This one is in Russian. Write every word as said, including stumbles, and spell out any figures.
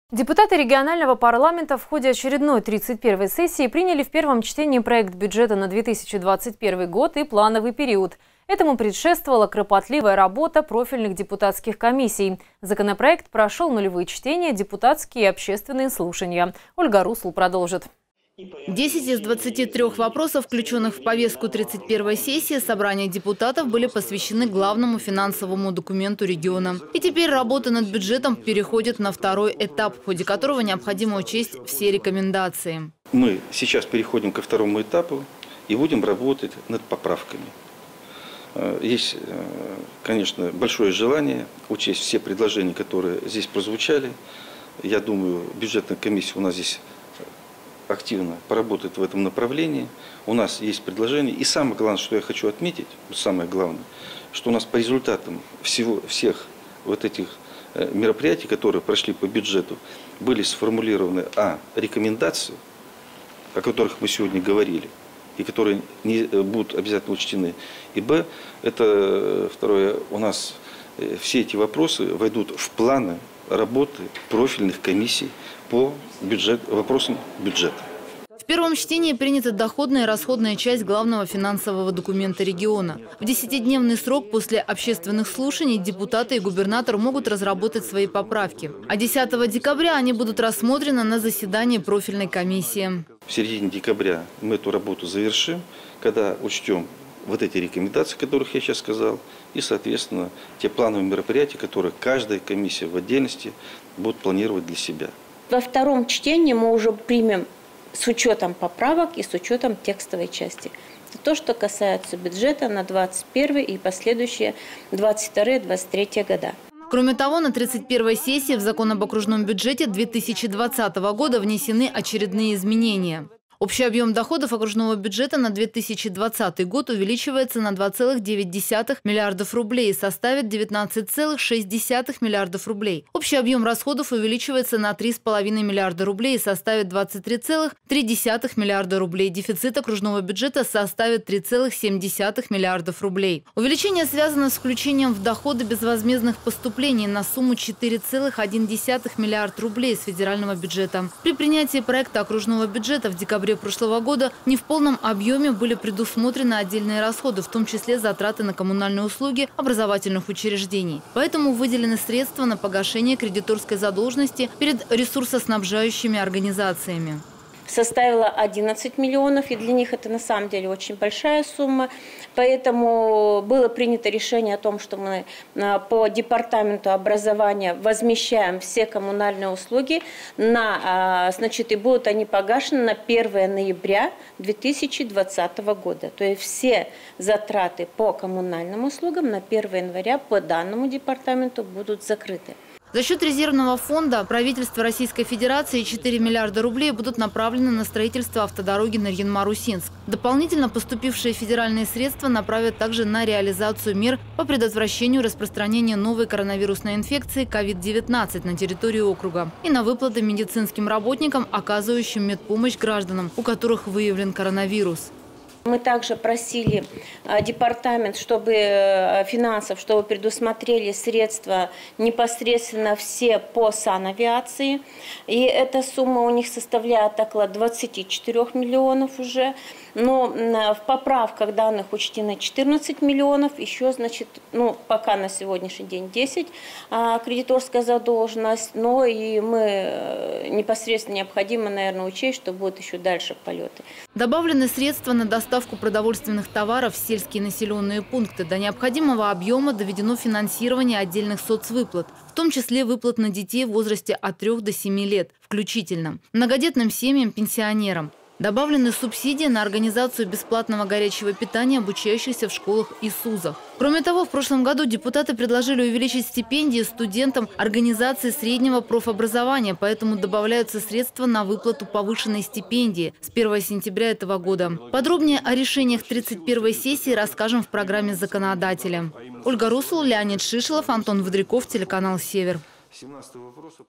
Депутаты регионального парламента в ходе очередной тридцать первой сессии приняли в первом чтении проект бюджета на две тысячи двадцать первый год и плановый период. Этому предшествовала кропотливая работа профильных депутатских комиссий. Законопроект прошел нулевые чтения, депутатские и общественные слушания. Ольга Русул продолжит. десять из двадцати трёх вопросов, включенных в повестку тридцать первой сессии собрания депутатов, были посвящены главному финансовому документу региона. И теперь работа над бюджетом переходит на второй этап, в ходе которого необходимо учесть все рекомендации. Мы сейчас переходим ко второму этапу и будем работать над поправками. Есть, конечно, большое желание учесть все предложения, которые здесь прозвучали. Я думаю, бюджетная комиссия у нас здесь активно поработает в этом направлении. У нас есть предложения. И самое главное, что я хочу отметить, самое главное, что у нас по результатам всего, всех вот этих мероприятий, которые прошли по бюджету, были сформулированы а. рекомендации, о которых мы сегодня говорили, и которые не будут обязательно учтены. И б. это второе, у нас все эти вопросы войдут в планы работы профильных комиссий по бюджет, вопросам бюджета. В первом чтении принята доходная и расходная часть главного финансового документа региона. В десятидневный срок после общественных слушаний депутаты и губернатор могут разработать свои поправки. А десятого декабря они будут рассмотрены на заседании профильной комиссии. В середине декабря мы эту работу завершим, когда учтем вот эти рекомендации, о которых я сейчас сказал, и, соответственно, те плановые мероприятия, которые каждая комиссия в отдельности будет планировать для себя. Во втором чтении мы уже примем с учетом поправок и с учетом текстовой части. Это то, что касается бюджета на двадцать первый и последующие двадцать второй — двадцать третий года. Кроме того, на тридцать первой сессии в закон об окружном бюджете две тысячи двадцатого года внесены очередные изменения. Общий объем доходов окружного бюджета на две тысячи двадцатый год увеличивается на два целых девять десятых миллиардов рублей и составит девятнадцать целых шесть десятых миллиардов рублей. Общий объем расходов увеличивается на три целых пять десятых миллиарда рублей и составит двадцать три целых три десятых миллиарда рублей. Дефицит окружного бюджета составит три целых семь десятых миллиардов рублей. Увеличение связано с включением в доходы безвозмездных поступлений на сумму четыре целых одна десятая миллиарда рублей с федерального бюджета. При принятии проекта окружного бюджета в декабре прошлого года не в полном объеме были предусмотрены отдельные расходы, в том числе затраты на коммунальные услуги образовательных учреждений. Поэтому выделены средства на погашение кредиторской задолженности перед ресурсоснабжающими организациями. Составила одиннадцать миллионов, и для них это на самом деле очень большая сумма. Поэтому было принято решение о том, что мы по департаменту образования возмещаем все коммунальные услуги, на, значит, и будут они погашены на первое ноября две тысячи двадцатого года. То есть все затраты по коммунальным услугам на первое января по данному департаменту будут закрыты. За счет резервного фонда правительства Российской Федерации четыре миллиарда рублей будут направлены на строительство автодороги Нарьян-Мар-Усинск. Дополнительно поступившие федеральные средства направят также на реализацию мер по предотвращению распространения новой коронавирусной инфекции ковид девятнадцать на территории округа и на выплаты медицинским работникам, оказывающим медпомощь гражданам, у которых выявлен коронавирус. Мы также просили департамент, чтобы финансов, чтобы предусмотрели средства непосредственно все по санавиации. И эта сумма у них составляет около двадцати четырёх миллионов уже. Но в поправках данных учтены четырнадцать миллионов, еще, значит, ну, пока на сегодняшний день десять кредиторская задолженность. Но и мы непосредственно необходимо, наверное, учесть, что будут еще дальше полеты. Добавлены средства на доставку продовольственных товаров в сельские населенные пункты. До необходимого объема доведено финансирование отдельных соцвыплат, в том числе выплат на детей в возрасте от трёх до семи лет включительно, многодетным семьям, пенсионерам. Добавлены субсидии на организацию бесплатного горячего питания обучающихся в школах и СУЗах. Кроме того, в прошлом году депутаты предложили увеличить стипендии студентам организации среднего профобразования, поэтому добавляются средства на выплату повышенной стипендии с первого сентября этого года. Подробнее о решениях тридцать первой сессии расскажем в программе «Законодателя». Ольга Русул, Леонид Шишелов, Антон Водряков, телеканал «Север».